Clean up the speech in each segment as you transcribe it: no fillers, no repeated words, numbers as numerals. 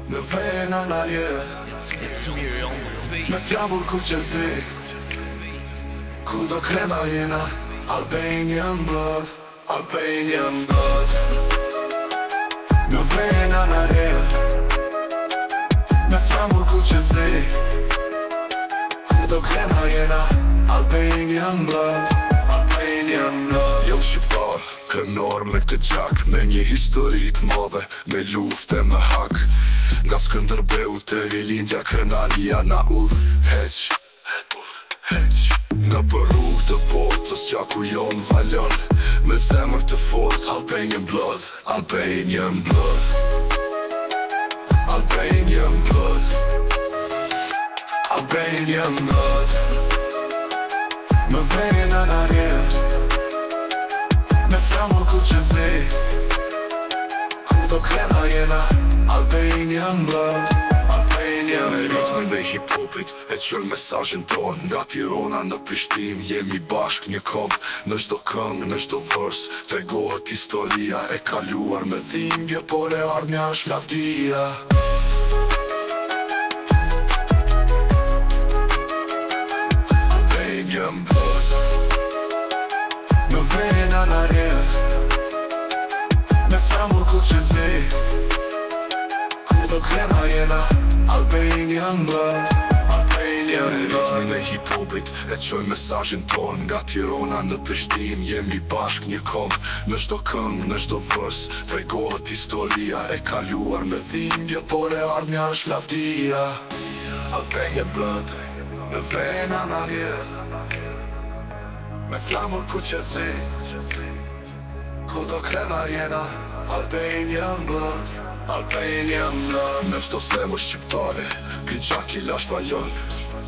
Në vena na jetë Me flamull ku që zi Ku do krema jena Albanian Blood Albanian Blood Në vena na jetë Me flamull ku që zi Ku do krema jena Albanian Blood Albanian Blood Jo shqiptar, kënor me këtë gjak Me një histori të madhe Me lufte me hak Nga Skënderbeu të Ilindja Krenalia na 𝗍𝗵𝗍𝗀𝗍 Nga për rrugë të botës gjaku jon valon Me zemër të fort Albanian Blood Albanian Blood Albanian Blood Albanian Blood Me vena na rjedh Me flamull ku që zi Ku do krena jena Albanian Blood Albanian Blood Me ritmin me hip-hopit e qëll mesazhin ton Nga Tirana në Prishtinë jemi bashk një kom Në çdo këngë, në çdo vers Tregohet historia e kaluar me dhimbje Por e ardhmja është lavdia Albanian Blood Me vena na rjedh Me flamull ku që zi Do krena jena Albanian Blood Albanian Blood Ritmi me hip-hopit e qoj mesazhin ton Nga Tirana në Prishtinë jemi bashk një kom Në çdo këngë, në çdo vers Tregohet historia e kaluar me dhimbje Por e ardhmja është lavdia Albanian Blood Me vena na rjedh Me flamull ku që zi Ku do krena jena Albanian Blood Albanian Blood Në çdo zemër shqiptare 𝗍𝗵𝗍𝗀𝗍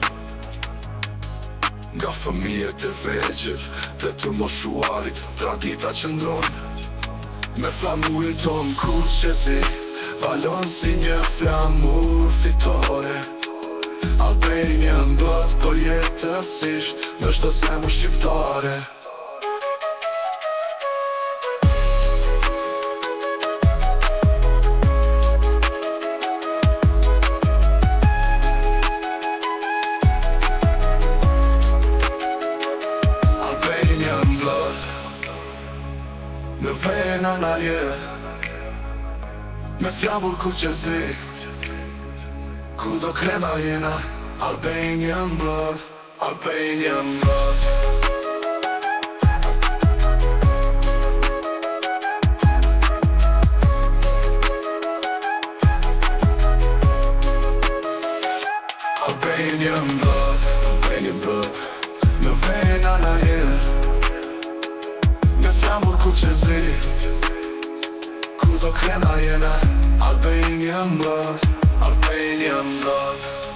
Nga fëmijët e vegjël Dhe të moshuarit Tradita qëndron Me flamurin ton kur që zi Valon si një flamur fitore Albanian Blood për jetësisht Në çdo zemër shqiptare Me vena na jetë Me flamull ku që zi Ku do krema jena Albanian Blood Albanian Blood Albanian Blood Albanian Blood Me vena na jetë Me flamull ku që zi Ku do krena jena Albanian Blood Albanian Blood